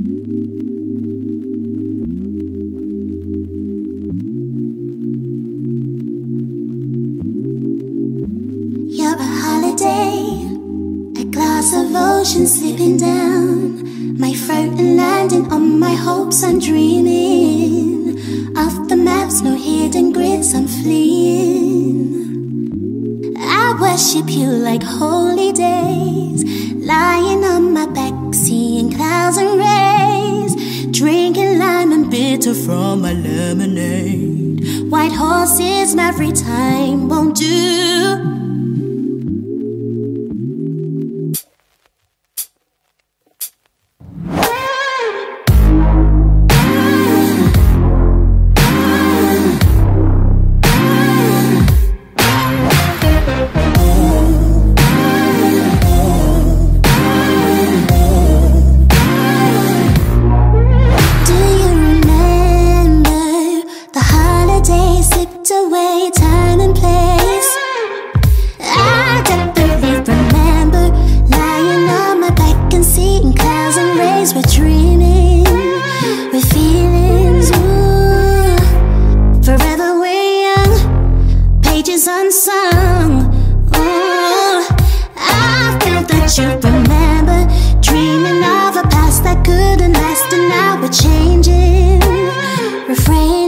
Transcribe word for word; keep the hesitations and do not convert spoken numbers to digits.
You're a holiday, a glass of ocean slipping down my throat and landing on my hopes. I'm dreaming off the maps, no hidden grids, I'm fleeing. I worship you like holy days, lying on my back, seeing clouds and rays, drinking lime and bitter from my lemonade. White horses, every time won't do. Away time and place, I definitely remember lying on my back and seeing clouds and rays. We're dreaming with feelings, ooh, forever we're young, pages unsung. Ooh, I feel that you remember, dreaming of a past that couldn't last, and now we're changing, refrain.